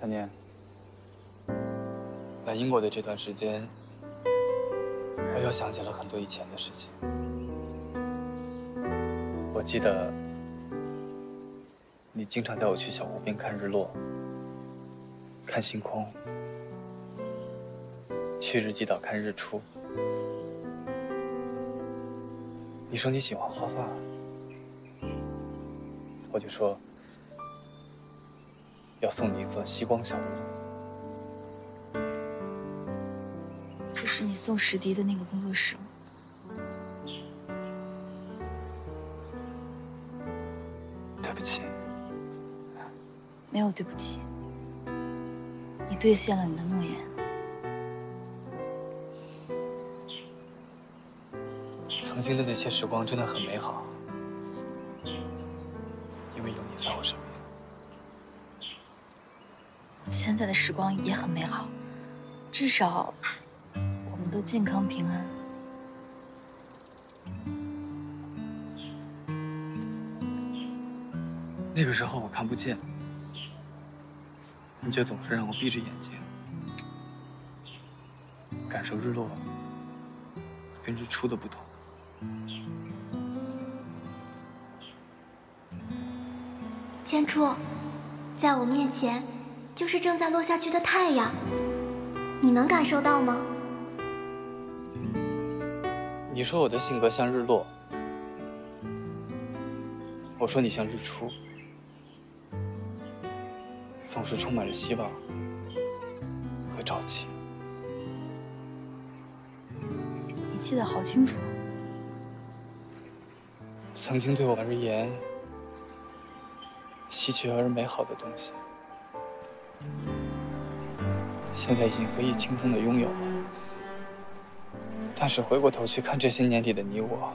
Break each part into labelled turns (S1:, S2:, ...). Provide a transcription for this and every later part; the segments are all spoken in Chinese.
S1: 小年，来英国的这段时间，我又想起了很多以前的事情。我记得你经常带我去小湖边看日落、看星空，去日记岛看日出。你说你喜欢画画，我就说要送你一座吸光小屋。
S2: 就是你送史迪的那个工作室吗？
S1: 对不起。
S2: 没有对不起，你兑现了你的诺言。
S1: 曾经的那些时光真的很美好，因为有你在我身边。
S2: 现在的时光也很美好，至少我们都健康平安。
S1: 那个时候我看不见，你就总是让我闭着眼睛，感受日落跟日出的不同。
S3: 千初，在我面前就是正在落下去的太阳，你能感受到吗？
S1: 你说我的性格像日落，我说你像日出，总是充满着希望和朝气。
S2: 你记得好清楚。
S1: 曾经对我而言稀缺而美好的东西，现在已经可以轻松地拥有了。但是回过头去看这些年里的你我，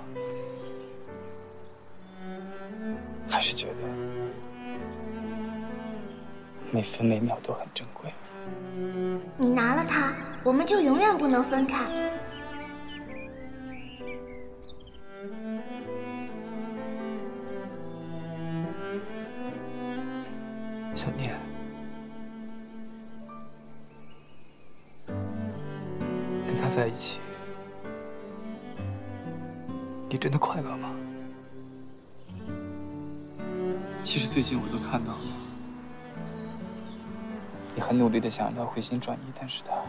S1: 还是觉得每分每秒都很珍贵。
S3: 你拿了它，我们就永远不能分开。
S1: 小念，跟他在一起，你真的快乐吗？其实最近我都看到了，你很努力的想让他回心转意，但是他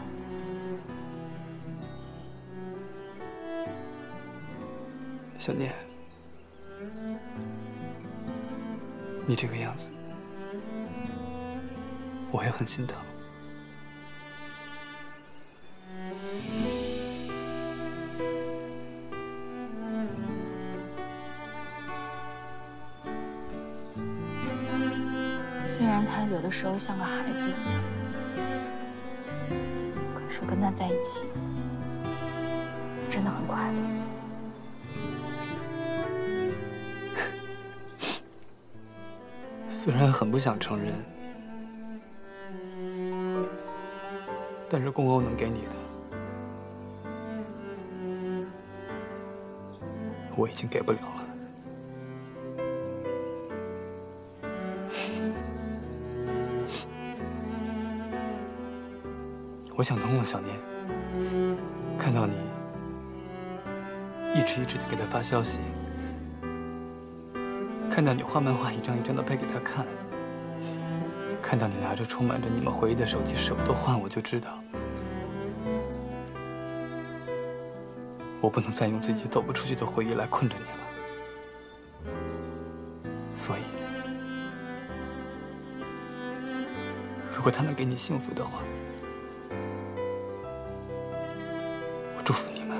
S1: 小念，你这个样子，我也很心疼。
S2: 虽然他有的时候像个孩子，可是跟他在一起真的很快乐。
S1: 虽然很不想承认，但是公欧能给你的，我已经给不了了。我想通了，小念。看到你一直的给他发消息，看到你画漫画一张一张的拍给他看，看到你拿着充满着你们回忆的手机舍不得换，我就知道，我不能再用自己走不出去的回忆来困着你了。所以，如果他能给你幸福的话，我祝福你们。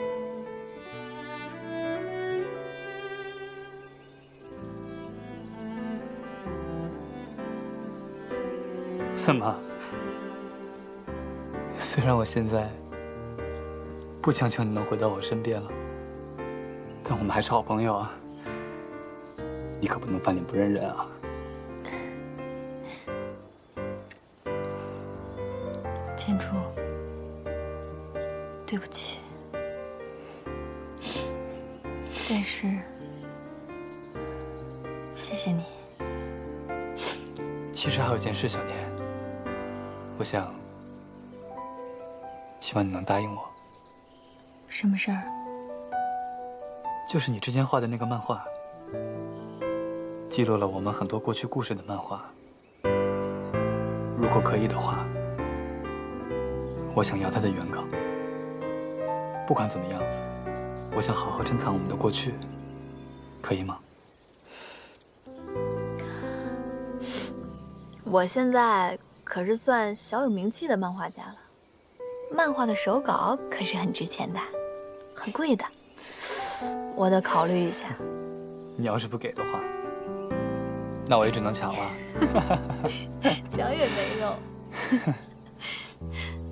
S1: 怎么？虽然我现在不强求你能回到我身边了，但我们还是好朋友啊。你可不能翻脸不认人啊！
S2: 千初，对不起，但是谢谢你。
S1: 其实还有件事，小年， 我希望你能答应我。
S2: 什么事儿？
S1: 就是你之前画的那个漫画，记录了我们很多过去故事的漫画。如果可以的话，我想要它的原稿。不管怎么样，我想好好珍藏我们的过去，可以吗？
S2: 我现在可是算小有名气的漫画家了，漫画的手稿可是很值钱的，很贵的，我得考虑一下。
S1: 你要是不给的话，那我也只能抢了。
S2: 抢也没用。